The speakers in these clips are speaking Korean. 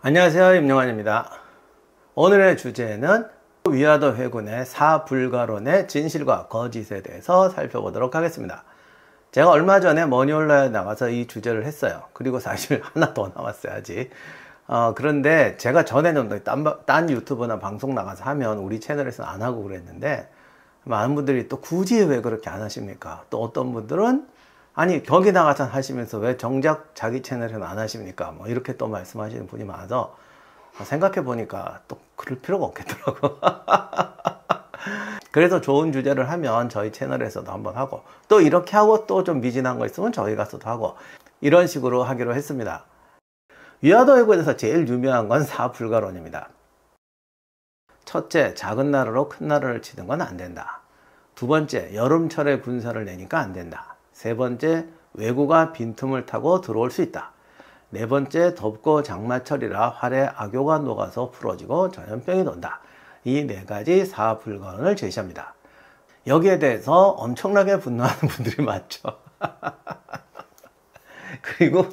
안녕하세요, 임영환입니다. 오늘의 주제는 위아더 회군의 사불가론의 진실과 거짓에 대해서 살펴보도록 하겠습니다. 제가 얼마 전에 머니올라에 나가서 이 주제를 했어요. 그리고 사실 하나 더 남았어요, 아직. 그런데 제가 전에는 딴 유튜브나 방송 나가서 하면 우리 채널에서 안 하고 그랬는데, 많은 분들이 또 굳이 왜 그렇게 안 하십니까? 또 어떤 분들은 아니 거기 나가서 하시면서 왜 정작 자기 채널에는 안 하십니까? 뭐 이렇게 또 말씀하시는 분이 많아서 생각해 보니까 또 그럴 필요가 없겠더라고. 그래서 좋은 주제를 하면 저희 채널에서도 한번 하고, 또 이렇게 하고 또 좀 미진한 거 있으면 저희 가서도 하고, 이런 식으로 하기로 했습니다. 위아더 회군에서 제일 유명한 건 사불가론입니다. 첫째, 작은 나라로 큰 나라를 치는 건 안 된다. 두 번째, 여름철에 군사를 내니까 안 된다. 세 번째, 왜구가 빈틈을 타고 들어올 수 있다. 네 번째, 덥고 장마철이라 활에 악효가 녹아서 풀어지고 전염병이 돈다. 이 네 가지 사불가론을 제시합니다. 여기에 대해서 엄청나게 분노하는 분들이 많죠. 그리고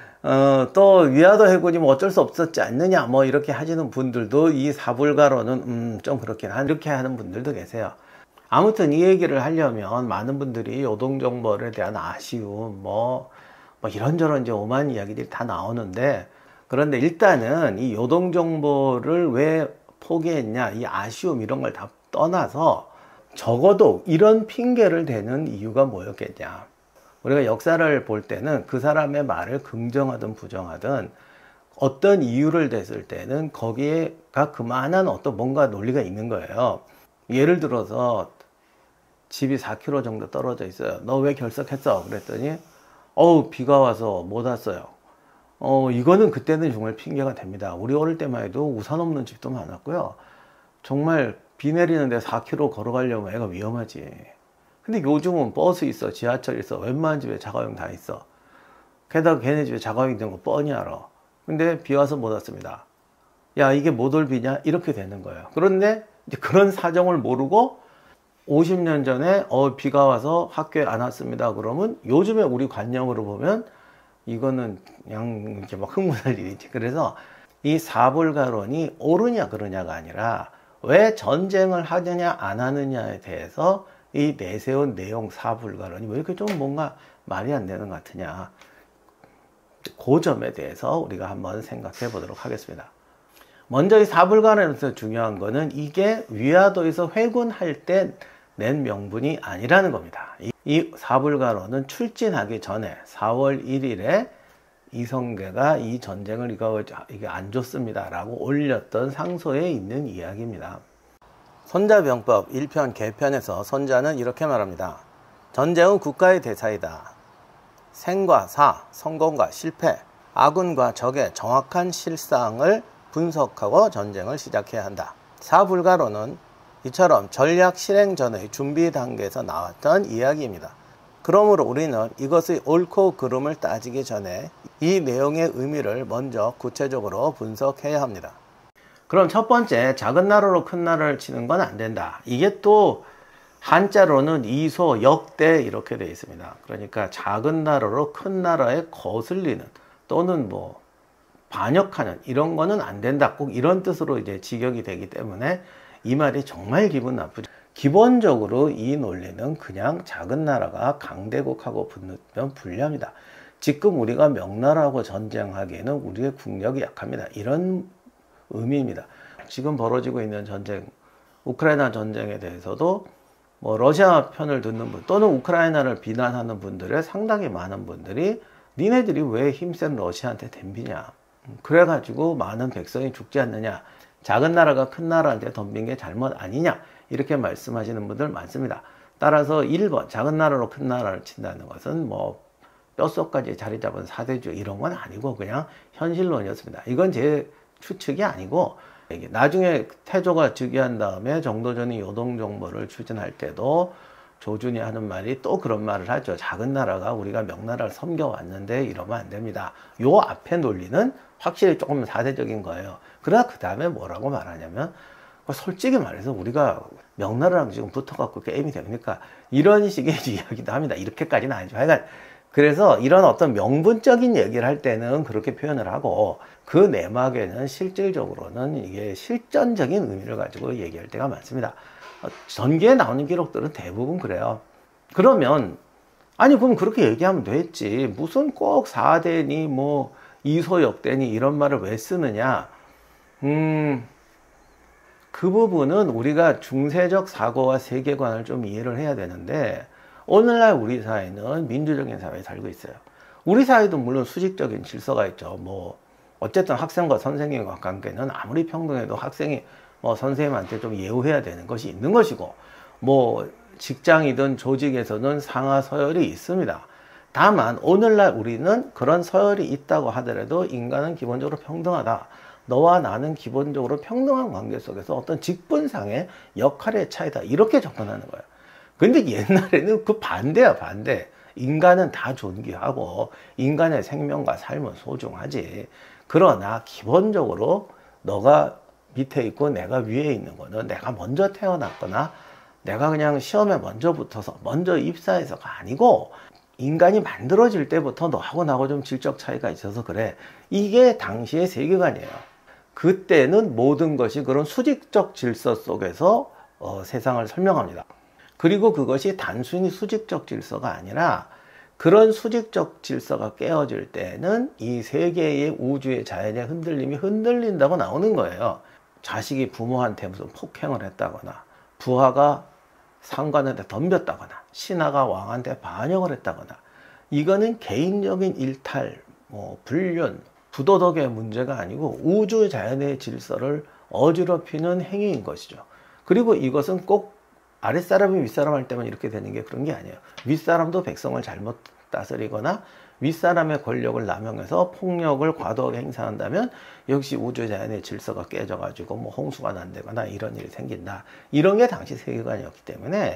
또 위아더 회군이 뭐 어쩔 수 없었지 않느냐 뭐 이렇게 하시는 분들도 이 사불가론은 좀 그렇긴 한 이렇게 하는 분들도 계세요. 아무튼 이 얘기를 하려면 많은 분들이 요동정벌에 대한 아쉬움 뭐 이런저런 이제 오만 이야기들이 다 나오는데, 그런데 일단은 이 요동정벌을 왜 포기했냐, 이 아쉬움 이런 걸 다 떠나서 적어도 이런 핑계를 대는 이유가 뭐였겠냐. 우리가 역사를 볼 때는 그 사람의 말을 긍정하든 부정하든 어떤 이유를 댔을 때는 거기에가 그만한 어떤 뭔가 논리가 있는 거예요. 예를 들어서 집이 4km 정도 떨어져 있어요. 너 왜 결석했어? 그랬더니 비가 와서 못 왔어요. 이거는 그때는 정말 핑계가 됩니다. 우리 어릴 때만 해도 우산 없는 집도 많았고요. 정말 비 내리는데 4km 걸어가려면 애가 위험하지. 근데 요즘은 버스 있어, 지하철 있어, 웬만한 집에 자가용 다 있어. 게다가 걔네 집에 자가용 있는 거 뻔히 알아. 근데 비 와서 못 왔습니다. 야, 이게 못 올 비냐? 이렇게 되는 거예요. 그런데 이제 그런 사정을 모르고 50년 전에 비가 와서 학교에 안 왔습니다. 그러면 요즘에 우리 관념으로 보면 이거는 그냥 이렇게 막 흥분할 일이지. 그래서 이 사불가론이 옳으냐 그러냐가 아니라 왜 전쟁을 하느냐 안 하느냐에 대해서 이 내세운 내용 사불가론이 왜 이렇게 좀 뭔가 말이 안 되는 것 같으냐, 그 점에 대해서 우리가 한번 생각해 보도록 하겠습니다. 먼저 이 사불가론에서 중요한 거는 이게 위아더에서 회군할 때 낸 명분이 아니라는 겁니다. 이 사불가론은 출진하기 전에 4월 1일에 이성계가 이 전쟁을 이게 안 좋습니다 라고 올렸던 상소에 있는 이야기입니다. 손자병법 1편 개편에서 손자는 이렇게 말합니다. 전쟁은 국가의 대사이다. 생과 사, 성공과 실패, 아군과 적의 정확한 실상을 분석하고 전쟁을 시작해야 한다. 사불가론은 이처럼 전략 실행 전의 준비 단계에서 나왔던 이야기입니다. 그러므로 우리는 이것의 옳고 그름을 따지기 전에 이 내용의 의미를 먼저 구체적으로 분석해야 합니다. 그럼 첫 번째, 작은 나라로 큰 나라를 치는 건 안 된다. 이게 또 한자로는 이소, 역대 이렇게 되어 있습니다. 그러니까 작은 나라로 큰 나라에 거슬리는 또는 뭐 반역하는 이런 거는 안 된다. 꼭 이런 뜻으로 이제 직역이 되기 때문에 이 말이 정말 기분 나쁘죠. 기본적으로 이 논리는 그냥 작은 나라가 강대국하고 붙으면 불리합니다. 지금 우리가 명나라하고 전쟁하기에는 우리의 국력이 약합니다. 이런 의미입니다. 지금 벌어지고 있는 전쟁, 우크라이나 전쟁에 대해서도 뭐 러시아 편을 듣는 분 또는 우크라이나를 비난하는 분들의 상당히 많은 분들이 니네들이 왜 힘센 러시아한테 덤비냐, 그래가지고 많은 백성이 죽지 않느냐, 작은 나라가 큰 나라한테 덤빈 게 잘못 아니냐, 이렇게 말씀하시는 분들 많습니다. 따라서 1번 작은 나라로 큰 나라를 친다는 것은 뭐 뼛속까지 자리 잡은 사대주의 이런 건 아니고 그냥 현실론이었습니다. 이건 제 추측이 아니고, 나중에 태조가 즉위한 다음에 정도전이 요동정벌을 추진할 때도 조준이 하는 말이 또 그런 말을 하죠. 작은 나라가 우리가 명나라를 섬겨왔는데 이러면 안 됩니다. 요 앞에 논리는 확실히 조금 사대적인 거예요. 그러나 그 다음에 뭐라고 말하냐면, 솔직히 말해서 우리가 명나라랑 지금 붙어갖고 게임이 됩니까? 이런 식의 이야기도 합니다. 이렇게까지는 아니죠. 하여간 그래서 이런 어떤 명분적인 얘기를 할 때는 그렇게 표현을 하고, 그 내막에는 실질적으로는 이게 실전적인 의미를 가지고 얘기할 때가 많습니다. 전기에 나오는 기록들은 대부분 그래요. 그러면 아니 그럼 그렇게 얘기하면 됐지, 무슨 꼭 4대니 뭐 이소역대니 이런 말을 왜 쓰느냐. 그 부분은 우리가 중세적 사고와 세계관을 좀 이해를 해야 되는데, 오늘날 우리 사회는 민주적인 사회에 살고 있어요. 우리 사회도 물론 수직적인 질서가 있죠. 뭐 어쨌든 학생과 선생님과 관계는 아무리 평등해도 학생이 뭐 선생님한테 좀 예우해야 되는 것이 있는 것이고, 뭐 직장이든 조직에서는 상하 서열이 있습니다. 다만 오늘날 우리는 그런 서열이 있다고 하더라도 인간은 기본적으로 평등하다. 너와 나는 기본적으로 평등한 관계 속에서 어떤 직분상의 역할의 차이다, 이렇게 접근하는 거예요. 근데 옛날에는 그 반대야, 반대. 인간은 다 존귀하고 인간의 생명과 삶은 소중하지. 그러나 기본적으로 너가 밑에 있고 내가 위에 있는 거는 내가 먼저 태어났거나 내가 그냥 시험에 먼저 붙어서 먼저 입사해서가 아니고, 인간이 만들어질 때부터 너하고 나하고 좀 질적 차이가 있어서 그래. 이게 당시의 세계관이에요. 그때는 모든 것이 그런 수직적 질서 속에서 세상을 설명합니다. 그리고 그것이 단순히 수직적 질서가 아니라, 그런 수직적 질서가 깨어질 때는 이 세계의 우주의 자연의 흔들림이 흔들린다고 나오는 거예요. 자식이 부모한테 무슨 폭행을 했다거나, 부하가 상관한테 덤볐다거나, 신하가 왕한테 반역을 했다거나, 이거는 개인적인 일탈, 뭐 불륜, 부도덕의 문제가 아니고 우주 자연의 질서를 어지럽히는 행위인 것이죠. 그리고 이것은 꼭 아랫사람이 윗사람 할 때만 이렇게 되는 게 그런 게 아니에요. 윗사람도 백성을 잘못 다스리거나 윗사람의 권력을 남용해서 폭력을 과도하게 행사한다면 역시 우주 자연의 질서가 깨져가지고 뭐 홍수가 난다거나 이런 일이 생긴다. 이런 게 당시 세계관이었기 때문에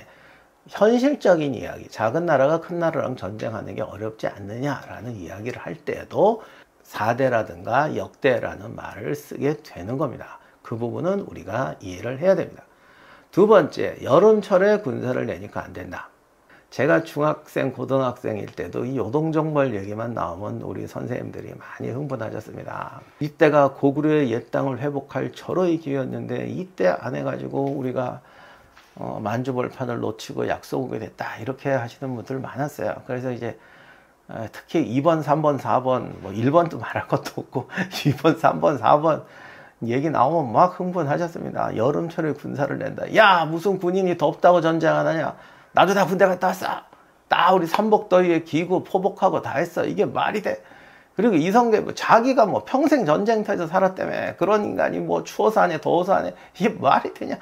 현실적인 이야기, 작은 나라가 큰 나라랑 전쟁하는 게 어렵지 않느냐라는 이야기를 할 때에도 4대라든가 역대라는 말을 쓰게 되는 겁니다. 그 부분은 우리가 이해를 해야 됩니다. 두 번째, 여름철에 군사를 내니까 안 된다. 제가 중학생, 고등학생일 때도 이 요동정벌 얘기만 나오면 우리 선생님들이 많이 흥분하셨습니다. 이때가 고구려의 옛 땅을 회복할 절호의 기회였는데 이때 안 해가지고 우리가 만주벌판을 놓치고 약속하게 됐다, 이렇게 하시는 분들 많았어요. 그래서 이제 특히 2번, 3번, 4번, 뭐 1번도 말할 것도 없고 2번, 3번, 4번 얘기 나오면 막 흥분하셨습니다. 여름철에 군사를 낸다. 야, 무슨 군인이 덥다고 전쟁 안 하냐? 나도 다 군대 갔다 왔어. 다 우리 삼복더위에 기고 포복하고 다 했어. 이게 말이 돼? 그리고 이성계 자기가 뭐 평생 전쟁터에서 살았다며. 그런 인간이 뭐 추워서 하냐 더워서 하냐, 이게 말이 되냐?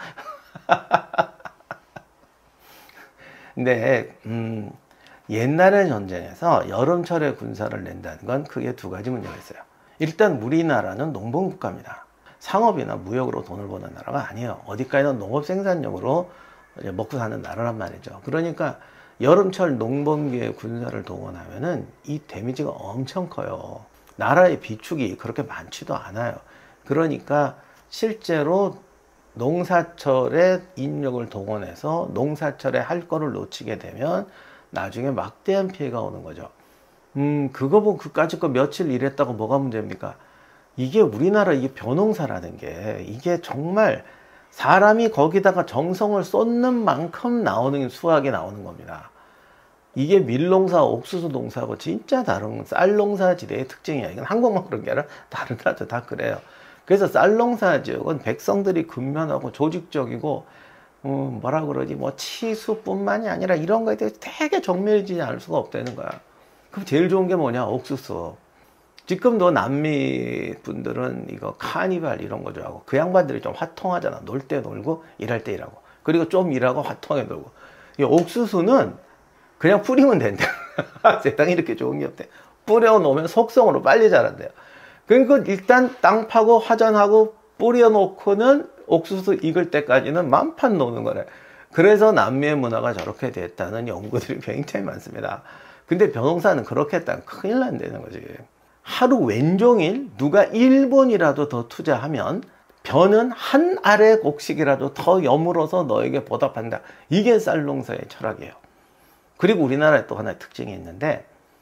근데 옛날의 전쟁에서 여름철에 군사를 낸다는 건 크게 두 가지 문제가 있어요. 일단 우리나라는 농번국가입니다. 상업이나 무역으로 돈을 버는 나라가 아니에요. 어디까지는 농업 생산용으로 먹고 사는 나라란 말이죠. 그러니까 여름철 농번기에 군사를 동원하면은 이 데미지가 엄청 커요. 나라의 비축이 그렇게 많지도 않아요. 그러니까 실제로 농사철에 인력을 동원해서 농사철에 할 거를 놓치게 되면 나중에 막대한 피해가 오는 거죠. 그거 보고 그까짓 거 며칠 일했다고 뭐가 문제입니까? 이게 우리나라 이게 벼농사라는 게 이게 정말 사람이 거기다가 정성을 쏟는 만큼 나오는 수확이 나오는 겁니다. 이게 밀농사, 옥수수 농사하고 진짜 다른 쌀농사 지대의 특징이야. 이건 한국만 그런 게 아니라 다른 나라도 다 그래요. 그래서 쌀농사 지역은 백성들이 근면하고 조직적이고 뭐라 그러지, 뭐 치수뿐만이 아니라 이런 거에 대해서 되게 정밀해지지 않을 수가 없다는 거야. 그럼 제일 좋은 게 뭐냐? 옥수수. 지금도 남미 분들은 이거 카니발 이런 거 좋아하고, 그 양반들이 좀 화통하잖아. 놀 때 놀고 일할 때 일하고, 그리고 좀 일하고 화통하게 놀고. 이 옥수수는 그냥 뿌리면 된대. 세상에 이렇게 좋은 게 없대. 뿌려놓으면 속성으로 빨리 자란대요. 그러니까 일단 땅 파고 화전하고 뿌려놓고는 옥수수 익을 때까지는 만판 노는 거래. 그래서 남미의 문화가 저렇게 됐다는 연구들이 굉장히 많습니다. 근데 벼농사는 그렇게 했다면 큰일 난다는 거지. 하루 왼종일 누가 1분이라도 더 투자하면 벼는 한 알의 곡식이라도 더 여물어서 너에게 보답한다. 이게 쌀농사의 철학이에요. 그리고 우리나라에 또 하나의 특징이 있는데,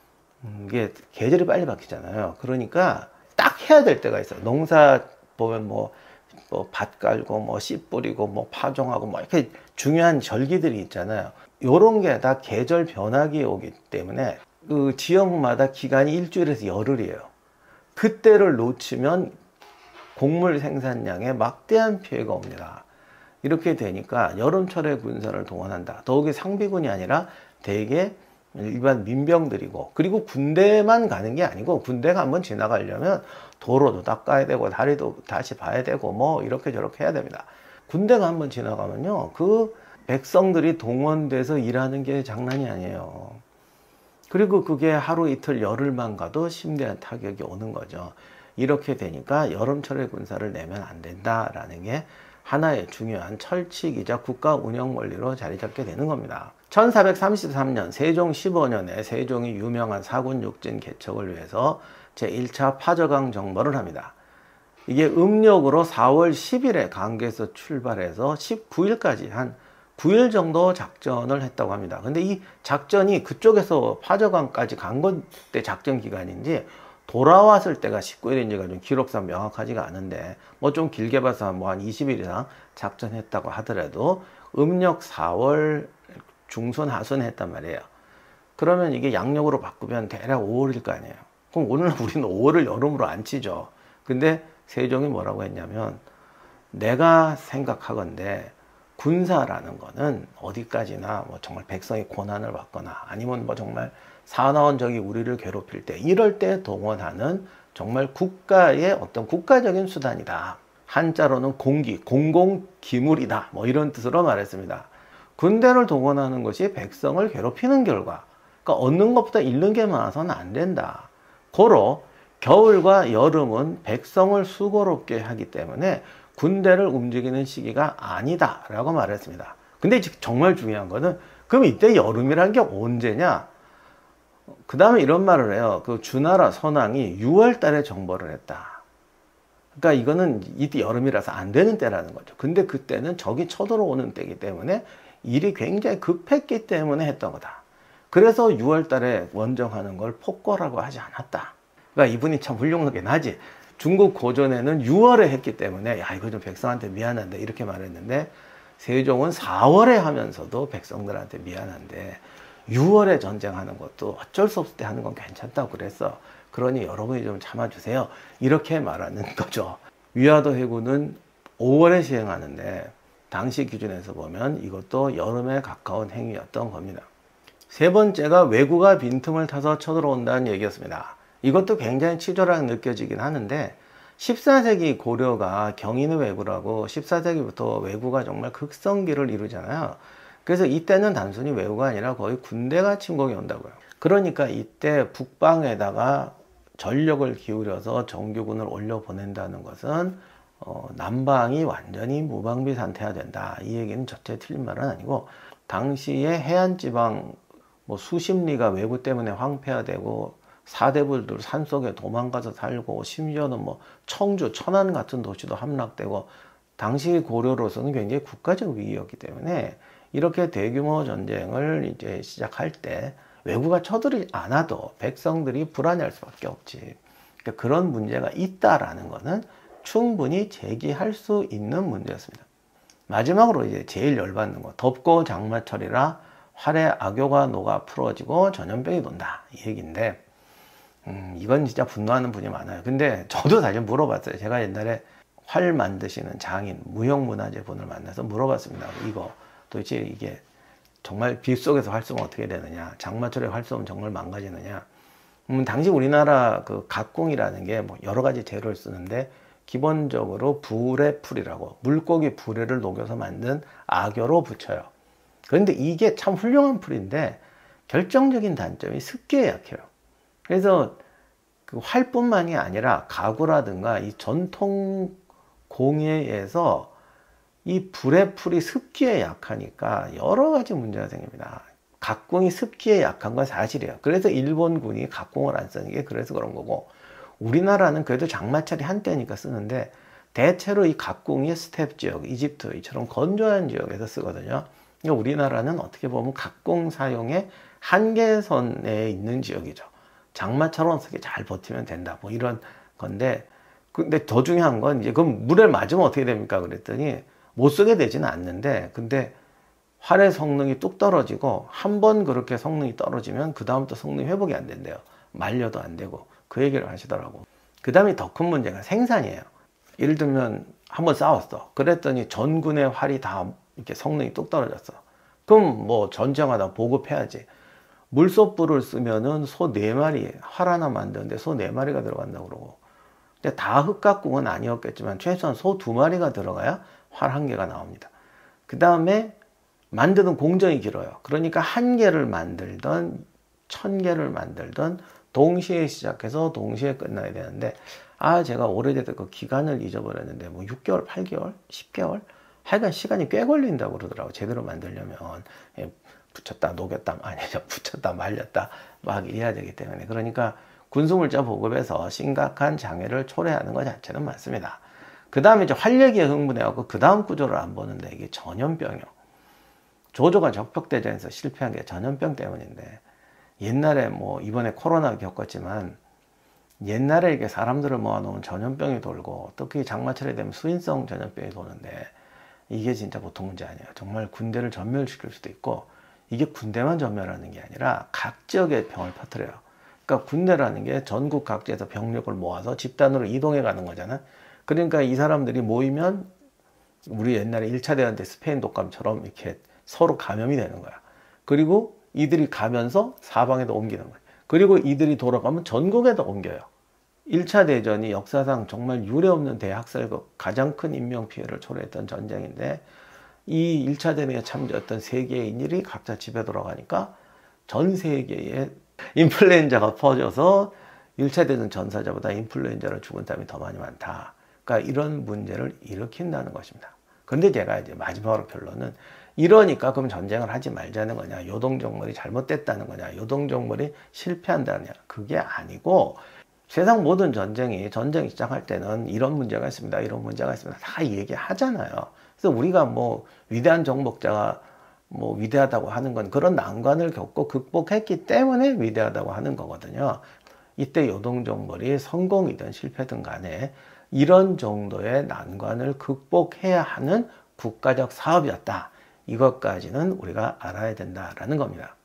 이게 계절이 빨리 바뀌잖아요. 그러니까 딱 해야 될 때가 있어요. 농사 보면 뭐 밭 깔고 뭐 씨 뿌리고 뭐 파종하고 뭐 이렇게 중요한 절기들이 있잖아요. 요런 게 다 계절 변화기에 오기 때문에 그 지역마다 기간이 일주일에서 열흘이에요. 그때를 놓치면 곡물 생산량에 막대한 피해가 옵니다. 이렇게 되니까 여름철에 군사를 동원한다. 더욱이 상비군이 아니라 대개 일반 민병들이고, 그리고 군대만 가는 게 아니고, 군대가 한번 지나가려면 도로도 닦아야 되고 다리도 다시 봐야 되고 뭐 이렇게 저렇게 해야 됩니다. 군대가 한번 지나가면요, 그 백성들이 동원돼서 일하는 게 장난이 아니에요. 그리고 그게 하루 이틀 열흘만 가도 심대한 타격이 오는 거죠. 이렇게 되니까 여름철에 군사를 내면 안 된다라는 게 하나의 중요한 철칙이자 국가 운영 원리로 자리 잡게 되는 겁니다. 1433년 세종 15년에 세종이 유명한 사군육진 개척을 위해서 제1차 파저강 정벌을 합니다. 이게 음력으로 4월 10일에 강계에서 출발해서 19일까지 한 9일 정도 작전을 했다고 합니다. 근데 이 작전이 그쪽에서 파저강까지 간 건때 작전 기간인지 돌아왔을 때가 19일인지가 좀 기록상 명확하지가 않은데, 뭐 좀 길게 봐서 뭐 한 20일 이상 작전했다고 하더라도 음력 4월 중순 하순 했단 말이에요. 그러면 이게 양력으로 바꾸면 대략 5월일 거 아니에요. 그럼 오늘 우리는 5월을 여름으로 안 치죠. 근데 세종이 뭐라고 했냐면, 내가 생각하건대 군사라는 거는 어디까지나 뭐 정말 백성의 고난을 받거나 아니면 뭐 정말 사나운 적이 우리를 괴롭힐 때, 이럴 때 동원하는 정말 국가의 어떤 국가적인 수단이다. 한자로는 공기, 공공기물이다. 뭐 이런 뜻으로 말했습니다. 군대를 동원하는 것이 백성을 괴롭히는 결과, 그러니까 얻는 것보다 잃는 게 많아서는 안 된다. 고로 겨울과 여름은 백성을 수고롭게 하기 때문에 군대를 움직이는 시기가 아니다 라고 말했습니다. 근데 정말 중요한 거는, 그럼 이때 여름이란 게 언제냐? 그 다음에 이런 말을 해요. 그 주나라 선왕이 6월 달에 정벌을 했다. 그러니까 이거는 이때 여름이라서 안 되는 때라는 거죠. 근데 그때는 적이 쳐들어오는 때이기 때문에 일이 굉장히 급했기 때문에 했던 거다. 그래서 6월 달에 원정하는 걸 폭거라고 하지 않았다. 그러니까 이분이 참 훌륭하긴 하지. 중국 고전에는 6월에 했기 때문에 야, 이거 좀 백성한테 미안한데 이렇게 말했는데, 세종은 4월에 하면서도 백성들한테 미안한데 6월에 전쟁하는 것도 어쩔 수 없을 때 하는 건 괜찮다고 그랬어. 그러니 여러분이 좀 참아주세요. 이렇게 말하는 거죠. 위화도 해군은 5월에 시행하는데 당시 기준에서 보면 이것도 여름에 가까운 행위였던 겁니다. 세 번째가 왜구가 빈틈을 타서 쳐들어온다는 얘기였습니다. 이것도 굉장히 치졸하게 느껴지긴 하는데, 14세기 고려가 경인의 왜구라고 14세기부터 왜구가 정말 극성기를 이루잖아요. 그래서 이때는 단순히 왜구가 아니라 거의 군대가 침공이 온다고요. 그러니까 이때 북방에다가 전력을 기울여서 정규군을 올려보낸다는 것은 남방이 완전히 무방비 상태가 된다. 이 얘기는 절대 틀린 말은 아니고, 당시에 해안지방 뭐 수십 리가 왜구 때문에 황폐화되고 사대부들 산속에 도망가서 살고, 심지어는 뭐 청주, 천안 같은 도시도 함락되고, 당시 고려로서는 굉장히 국가적 위기였기 때문에 이렇게 대규모 전쟁을 이제 시작할 때 왜구가 쳐들지 않아도 백성들이 불안해할 수밖에 없지. 그러니까 그런 문제가 있다라는 것은 충분히 제기할 수 있는 문제였습니다. 마지막으로 이제 제일 열받는 거, 덥고 장마철이라 활에 악효가 녹아 풀어지고 전염병이 돈다, 이 얘기인데, 이건 진짜 분노하는 분이 많아요. 근데 저도 사실 물어봤어요. 제가 옛날에 활 만드시는 장인, 무형문화재 분을 만나서 물어봤습니다. 이거 도대체 이게 정말 빛 속에서 활 쏘면 어떻게 되느냐, 장마철에 활 쏘면 정말 망가지느냐. 당시 우리나라 그 각공이라는 게 뭐 여러 가지 재료를 쓰는데, 기본적으로 부래풀이라고 물고기 부래를 녹여서 만든 악효로 붙여요. 그런데 이게 참 훌륭한 풀인데 결정적인 단점이 습기에 약해요. 그래서 그 활뿐만이 아니라 가구라든가 이 전통 공예에서 이 불의 풀이 습기에 약하니까 여러 가지 문제가 생깁니다. 각공이 습기에 약한 건 사실이에요. 그래서 일본군이 각공을 안 쓰는 게 그래서 그런 거고, 우리나라는 그래도 장마철이 한때니까 쓰는데 대체로 이 각공이 스텝 지역, 이집트 이처럼 건조한 지역에서 쓰거든요. 그러니까 우리나라는 어떻게 보면 각공 사용의 한계선에 있는 지역이죠. 장마철원 쓰게 잘 버티면 된다. 뭐 이런 건데, 근데 더 중요한 건 이제 그럼 물에 맞으면 어떻게 됩니까? 그랬더니 못 쓰게 되지는 않는데, 근데 활의 성능이 뚝 떨어지고 한 번 그렇게 성능이 떨어지면 그 다음부터 성능이 회복이 안 된대요. 말려도 안 되고 그 얘기를 하시더라고. 그 다음에 더 큰 문제가 생산이에요. 예를 들면 한번 싸웠어. 그랬더니 전군의 활이 다 이렇게 성능이 뚝 떨어졌어. 그럼 뭐 전쟁하다 보급해야지. 물소불을 쓰면은 소 4마리, 활 하나 만드는데 소 4마리가 들어간다고 그러고. 근데 다 흑각궁은 아니었겠지만 최소한 소 2마리가 들어가야 활 1개가 나옵니다. 그 다음에 만드는 공정이 길어요. 그러니까 1개를 만들던 1000개를 만들던 동시에 시작해서 동시에 끝나야 되는데, 제가 오래돼서 그 기간을 잊어버렸는데 뭐 6개월, 8개월, 10개월? 하여간 시간이 꽤 걸린다고 그러더라고. 제대로 만들려면. 붙였다 녹였다, 아니죠, 붙였다 말렸다 막 이래야 되기 때문에. 그러니까 군수물자 보급에서 심각한 장애를 초래하는 것 자체는 맞습니다. 그 다음에 이제 활력에 흥분해갖고 그 다음 구조를 안 보는데, 이게 전염병이요. 조조가 적벽대전에서 실패한 게 전염병 때문인데, 옛날에 뭐 이번에 코로나 겪었지만 옛날에 이게 사람들을 모아놓은 전염병이 돌고, 특히 장마철에 되면 수인성 전염병이 도는데, 이게 진짜 보통 문제 아니에요. 정말 군대를 전멸시킬 수도 있고, 이게 군대만 전멸하는 게 아니라 각 지역에 병을 퍼뜨려요. 그러니까 군대라는 게 전국 각지에서 병력을 모아서 집단으로 이동해 가는 거잖아. 그러니까 이 사람들이 모이면 우리 옛날에 1차 대전 때 스페인 독감처럼 이렇게 서로 감염이 되는 거야. 그리고 이들이 가면서 사방에도 옮기는 거야. 그리고 이들이 돌아가면 전국에도 옮겨요. 1차 대전이 역사상 정말 유례없는 대학살극, 가장 큰 인명피해를 초래했던 전쟁인데, 이 1차 대전에 참여했던 세계인들이 각자 집에 돌아가니까 전 세계에 인플루엔자가 퍼져서 1차 대전 전사자보다 인플루엔자로 죽은 사람이 더 많다. 그러니까 이런 문제를 일으킨다는 것입니다. 그런데 제가 이제 마지막으로 결론은, 이러니까 그럼 전쟁을 하지 말자는 거냐, 요동정벌이 잘못됐다는 거냐, 요동정벌이 실패한다느냐, 그게 아니고, 세상 모든 전쟁 시작할 때는 이런 문제가 있습니다, 이런 문제가 있습니다, 다 얘기하잖아요. 그래서 우리가 뭐 위대한 정복자가 뭐 위대하다고 하는 건 그런 난관을 겪고 극복했기 때문에 위대하다고 하는 거거든요. 이때 요동정벌이 성공이든 실패든 간에 이런 정도의 난관을 극복해야 하는 국가적 사업이었다. 이것까지는 우리가 알아야 된다라는 겁니다.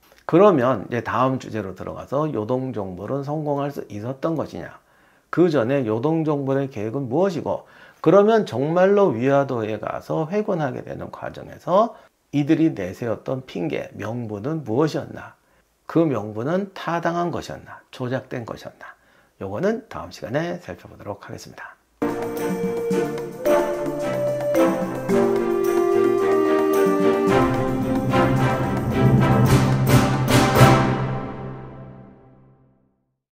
그러면 이제 다음 주제로 들어가서 요동정벌은 성공할 수 있었던 것이냐, 그 전에 요동정벌의 계획은 무엇이고, 그러면 정말로 위화도에 가서 회군하게 되는 과정에서 이들이 내세웠던 핑계, 명분은 무엇이었나, 그 명분은 타당한 것이었나, 조작된 것이었나, 요거는 다음 시간에 살펴보도록 하겠습니다.